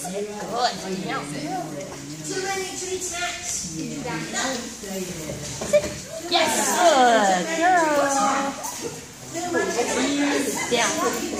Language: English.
Sit good. Down. Too many treats, Max. Sit. Yes. Good girl. Down.